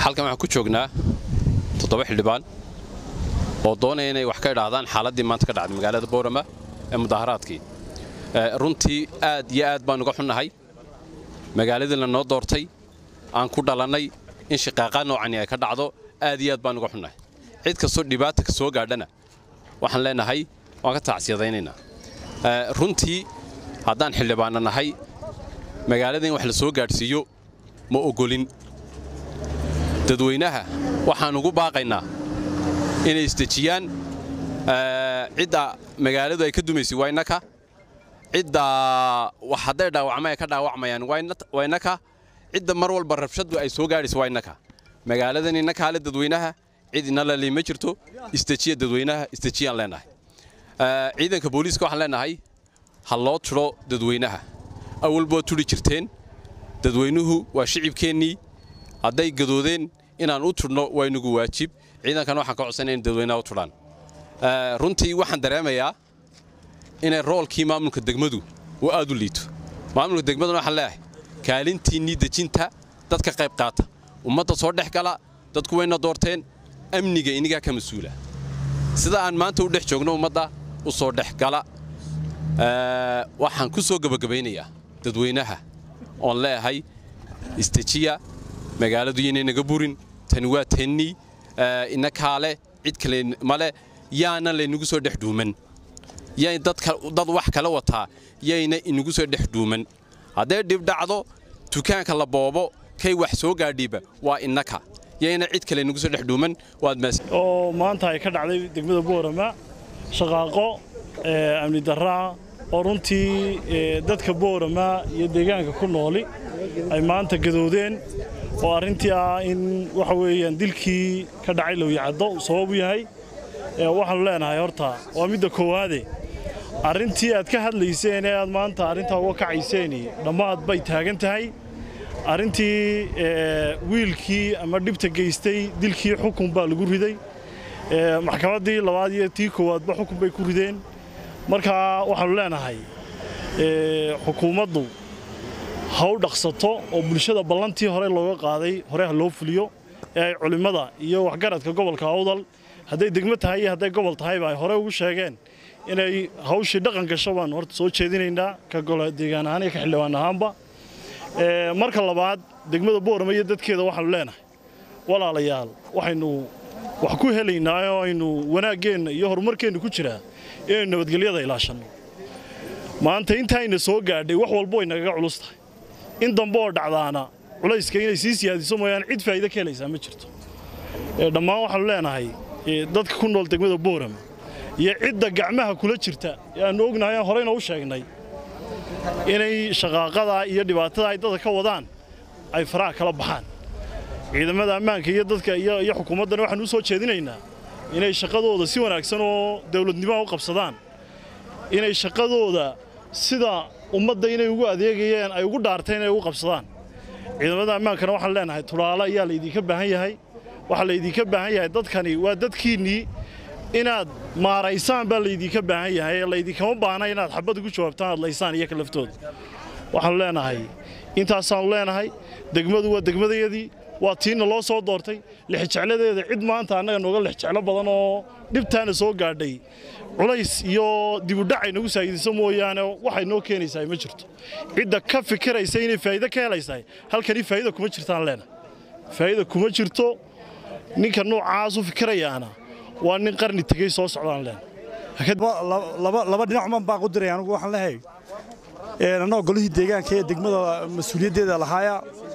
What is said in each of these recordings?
halkan waxaan ku joognaa 7 xildhibaan oo doonaya inay wax ka idhaahdaan xaaladii maanta ka dhacday magaalada Boorama ee mudaharaadkii runtii aad iyo aad baan uga xunnahay magaaladii la noo doortay aan ku dhalanay in shaqaaqa noocan ay ka dhacdo aad iyo aad baan uga xunnahay cid kastoo dhibaato ka soo gaadhana waxaan leenahay waan ka tacsiyadaynaynaa runtii haddaan xildhibaanna nahay magaalada in wax la soo gaadhsiiyo ma ogolin dadweynaha waxaan ugu baaqaynaa inay isdejiyaan cidda magaaladu ay ka dumaysay waa innaka cidda wax hadday dhaawacmay ka dhaawacmayaan waa innaka cidda mar walba rabshadu ay soo gaadhayso waa innaka magaaladan innaka hale dadweynaha cid inala ma jirto isdejiya dadweynaha isdejiyaan leenahay ciidanka booliiska waxaan leenahay ha loo tiro dadweynaha awalba turi jirteen dadweynuhu waa shicibkeennii hadday gadoodeen inaan u turno waa inagu waajib ciidankan waxaan ka codsanayaa in dadweynaha u turaan runtii waxaan dareemayaa inay roolkii maamulka degmadu uu aad u liito maamulka degmaduna waxaan leeyahay kaalintiinnii dejinta dadka qayb qaata ummadda soo dhex gala dadku wayna doorteen amniga inigaa ka mas-uula sida aan maanta u dhex joogno ummadda u soo dhex gala waxaan ku soo gabagabaynayaa dadweynaha oon leeyahay istejiya magaaladu inay naga burin tani waa teennii innakaale cid kale male yaana laynagu soo dhex dhuuman yay dad wax kala wataa yayna inagu soo dhex dhuuman hadday dhib dhacdo dukaanka la boobo kay wax soo gaadhiiba waa innaka yayna cid kale inagu soo dhex dhuuman waad maas oo maanta ay ka dhacday degmada Boorama shaqaaqo amni darra oo runtii dadka Boorama iyo deegaanka ku nooli ay maanta gadoodeen oo arintii ah in waxa weeyaan dilkii ka dhacay Lowyacado sabab u yahay waxaan leenahay horta waa midda koowaade arintii aad ka hadlayseen ee aad maanta arinta uga kacayseen dhamaad bay taagan tahay arintii wiilkii ama dhibta geystay dilkii xukun baa lagu riday maxkamaddii labaad iyo tii koowaad ba xukun bay ku rideen marka waxaan leenahay xukuumaddu haw dhaqsato oo bulshada ballantii hore looga qaaday hore loo fuliyo ee culimada iyo waxgaradka gobolka Awdal hadday degmo tahay iyo hadday gobol tahay bay hore ugu sheegeen inay hawshii dhaqan gasho baan horta soo jeedinaynaa ka golaha deegaan ahaan iyo ka xildhibaan ahaanba marka labaad degmada Boorama iyo dadkeeda waxaan leenahay walaalayaal waxaynu wax ku helaynaa oo aynu wanaageena iyo horumarkeena ku jira ee nabadgelyada ilaashano maanta intayna soo gaadhay wax walba way naga culus tahay in dambe oo dhacdaana culayska inay sii siyaadiso mooyaan cid faa'iido ka helaysa ma jirto dhammaan waxaan leenahay dadka ku nool degmada Boorama iyo cidda gacmaha kula jirta aan ognahay horeyna u sheegnay inay shaqaaqada iyo dhibaatada ay dadka ka wadaan ay faraha kala baxaan ciidamada ammaanka iyo dadka iyo xukuumaddan waxaan u soo jeedinaynaa inay shaqadooda si wanaagsan oo dawladnimo u qabsadaan inay shaqadooda sida ummadda inay ugu adeegayeen ay ugu dhaarteen inay ugu qabsadaan ciidamada ammaankana waxaan leenahay tulaala ayaa la idinka baahan yahay waxa la idinka baahan yahay dadkani waa dadkiinii inaad maaraysaan baa la idinka baahan yahay la idinkama baahna inaad xabad ugu jawaabtaan aad laysaan iyo kalaftooda waxaan leenahay intaasaan leenahay degmadu waa degmadayadii waa tiina loo soo doortay lixjecladeeda cid maanta annaga nooga lixjeclo badan oo dhibtaana soo gaadhay culays iyo dib u dhac ay nagu saayidiso mooyaane waxay noo keenaysaa ma jirto cidda ka fikiraysa inay faa'iido ka helaysaa halkani faa'iido kuma jirtaan leenahay faa'iido kuma jirto ninka noocaas u fikirayaana waa nin qarni tagay soo socdaan leenahay laba dhinac ma baa u diray anigu waxaan leeyahay anoo golihii deegaanka ee degmada mas'uuliyaddeeda lahaaya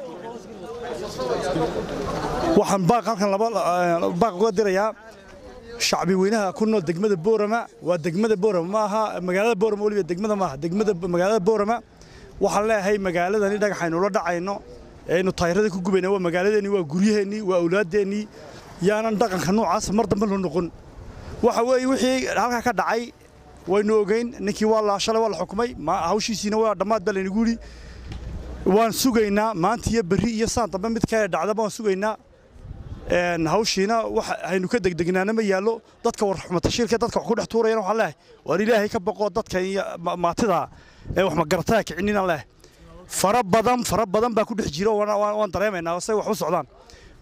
waxaan halkan baaq uga dirayaa shacbi weynaha ku nool degmada Boorama waa degmada Boorama ma aha magaalada Boorama waliba degmada ma aha magaalada Boorama waxaan leeyahay magaaladani dhagaxaynu la dhacayno aynu taayirada ku gubayna waa magaaladeeni waa guryaheeni waa awlaadeeni yaanan dhaqanka noocaas mar dambe loo noqon waxa weey wixii halka ka dhacay waynu ogeyn ninkii waa shalay waa la xukumay hawshiisina waa dhamaad bal inagu yiri waan sugaynaa maanta iyo bari iyo saan dambe mid ka dhacda baan sugaynaa hawshiina waxa aynu ka degdegnaana ma yaalo dadka war xumato shirka dadka wax ku dhex tuurayna waxa leeyahay war ilaahay ka baqo dadka maatida ee wax ma garataa kicinina leeyahay fara badan baa ku dhex jiro waan dareemaynaa say wax u socdaan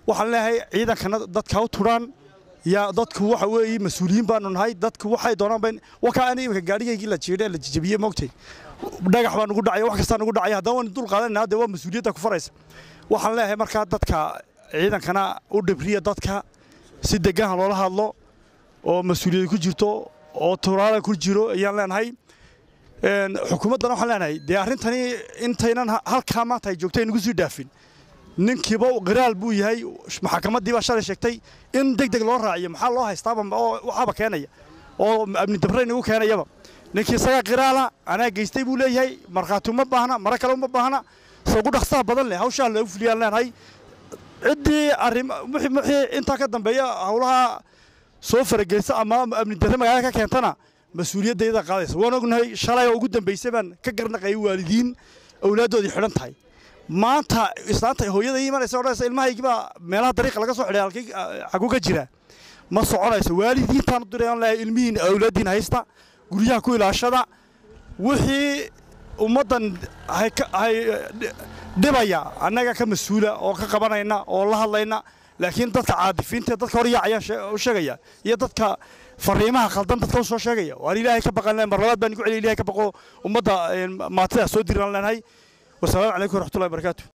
waxaan leeyahay ciidankana dadka u turaan يا ضدك واحد ويا مسؤولين بانون هاي ضدك واحد دوران بين وكأني قاعدين يجي للشيء اللي تجيبيه موقتي دقح بان نقول دعية واحد كستان نقول دعية هذا وندور قادنا هذا هو مسؤوليتك فريس وحنا هاي مركز ضدك عيدا كان أودبرية ضدك سيد جاه الله الله ومسؤولية كجيرتو أو ترى كجيرو يعني هاي حكومتنا وحنا هاي ديارين تاني إنتينا هالكامات هاي جوكتين نجزي دافين ninkiiba qiraal buu yahay maxkamaddii baa shalay sheegtay in degdeg loo raaciyo maxaa loo haystaaba oo waxaba keenaya oo amni dabreen ugu keenayaba ninkii isaga qiraala ana geystay buu leeyahay marxaatu ma baahna mar kale ma baahna soo ku dhaqsaha badan leh hawsha la fuliyaan leenahay cidii arim wixii inta ka dambeeya hawlaha soo farageysa ama amni darre magaalada ka keentana mas'uuliyaddeeda qaadaysa waan ognahay shalay ugu dambeysay baan ka garnaqay waalidiin awlaadoodii xidhan tahay maanta islaanta hooyada iimanaysa oo dhaysa ilmahaygiba meelaha dariiqa laga soo xidhay halkii xagu ka jira ma soconayso waalidiintaan u dirayaan la ilmihiin awlaadiin haysta guryaha ku ilaashada wixii ummadan hay dhibaya annaga ka mas'uula oo ka qabanayna oo la hadlayna laakiin dadka caadifiinta dadka hor yaacaya u sheegaya iyo dadka fariimaha khaldan dadka soo sheegaya waa ilaahay ka baqan mar labaad baan ku celiyay ilaahay ka baqo ummadda maatida soo diran lanahay والسلام عليكم ورحمة الله وبركاته.